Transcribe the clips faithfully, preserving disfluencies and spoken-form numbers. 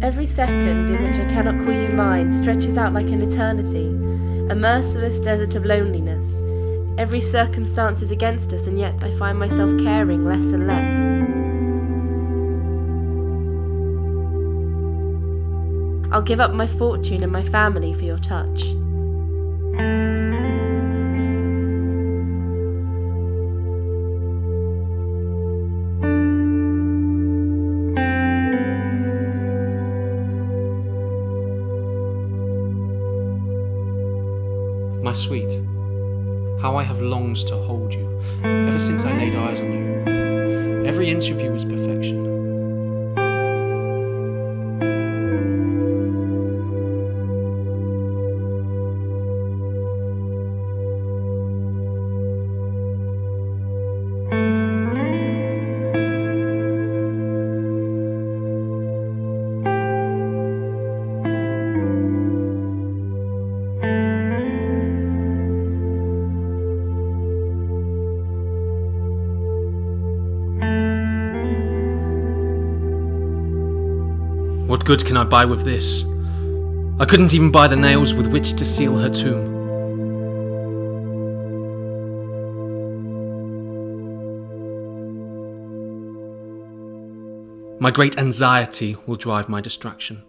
Every second in which I cannot call you mine stretches out like an eternity, a merciless desert of loneliness. Every circumstance is against us, and yet I find myself caring less and less. I'll give up my fortune and my family for your touch. My sweet, how I have longed to hold you, ever since I laid eyes on you. Every inch of you is perfection. What good can I buy with this? I couldn't even buy the nails with which to seal her tomb. My great anxiety will drive my distraction.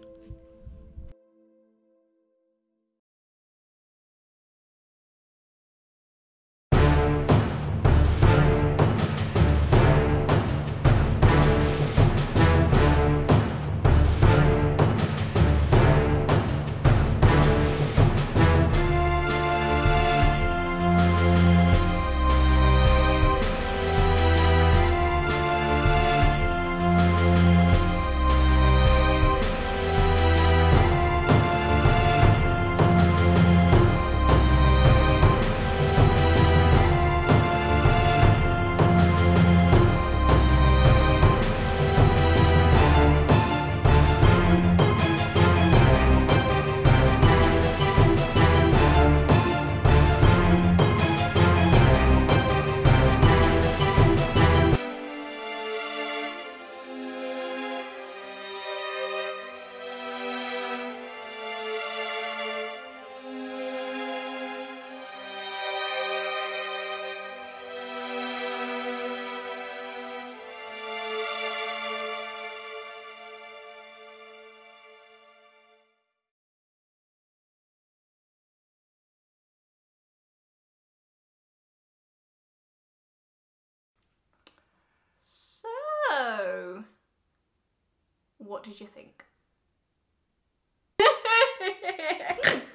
So, what did you think?